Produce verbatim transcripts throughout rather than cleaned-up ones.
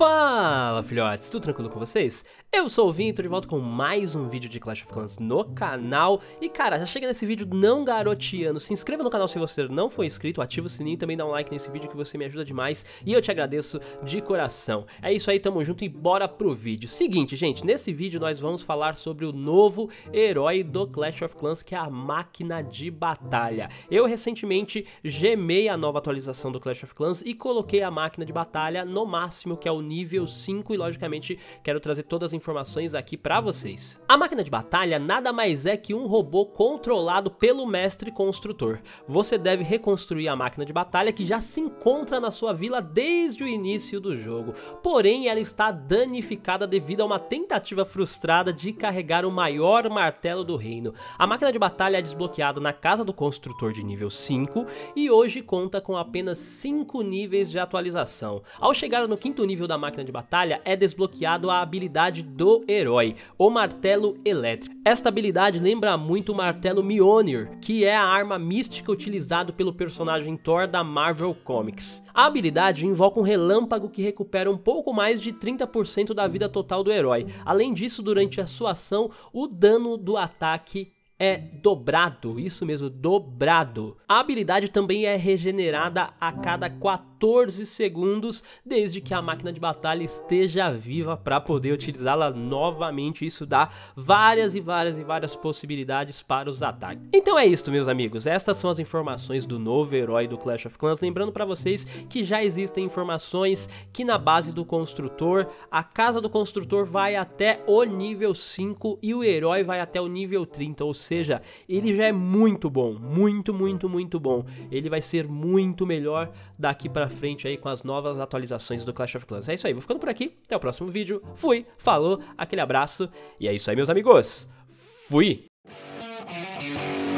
Fala, filhotes, tudo tranquilo com vocês? Eu sou o Vim, tô de volta com mais um vídeo de Clash of Clans no canal. E cara, já chega nesse vídeo não garoteando, se inscreva no canal se você não for inscrito, ativa o sininho e também dá um like nesse vídeo que você me ajuda demais e eu te agradeço de coração. É isso aí, tamo junto e bora pro vídeo. Seguinte, gente, nesse vídeo nós vamos falar sobre o novo herói do Clash of Clans, que é a máquina de batalha. Eu recentemente gemei a nova atualização do Clash of Clans e coloquei a máquina de batalha no máximo, que é o nível cinco, e logicamente quero trazer todas as informações aqui pra vocês. A máquina de batalha nada mais é que um robô controlado pelo mestre construtor. Você deve reconstruir a máquina de batalha que já se encontra na sua vila desde o início do jogo, porém ela está danificada devido a uma tentativa frustrada de carregar o maior martelo do reino. A máquina de batalha é desbloqueada na casa do construtor de nível cinco e hoje conta com apenas cinco níveis de atualização. Ao chegar no quinto nível da máquina de batalha é desbloqueado a habilidade do herói, o martelo elétrico. Esta habilidade lembra muito o martelo Mjolnir, que é a arma mística utilizada pelo personagem Thor da Marvel Comics. A habilidade invoca um relâmpago que recupera um pouco mais de trinta por cento da vida total do herói. Além disso, durante a sua ação, o dano do ataque é dobrado, isso mesmo, dobrado. A habilidade também é regenerada a cada quatorze segundos, desde que a máquina de batalha esteja viva para poder utilizá-la novamente. Isso dá várias e várias e várias possibilidades para os ataques. Então é isso, meus amigos, estas são as informações do novo herói do Clash of Clans. Lembrando para vocês que já existem informações que na base do construtor, a casa do construtor vai até o nível cinco e o herói vai até o nível trinta, ou seja, Ou seja, ele já é muito bom, muito, muito, muito bom. Ele vai ser muito melhor daqui pra frente aí com as novas atualizações do Clash of Clans. É isso aí, vou ficando por aqui, até o próximo vídeo. Fui, falou, aquele abraço e é isso aí, meus amigos. Fui!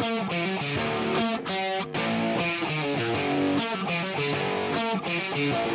Yeah.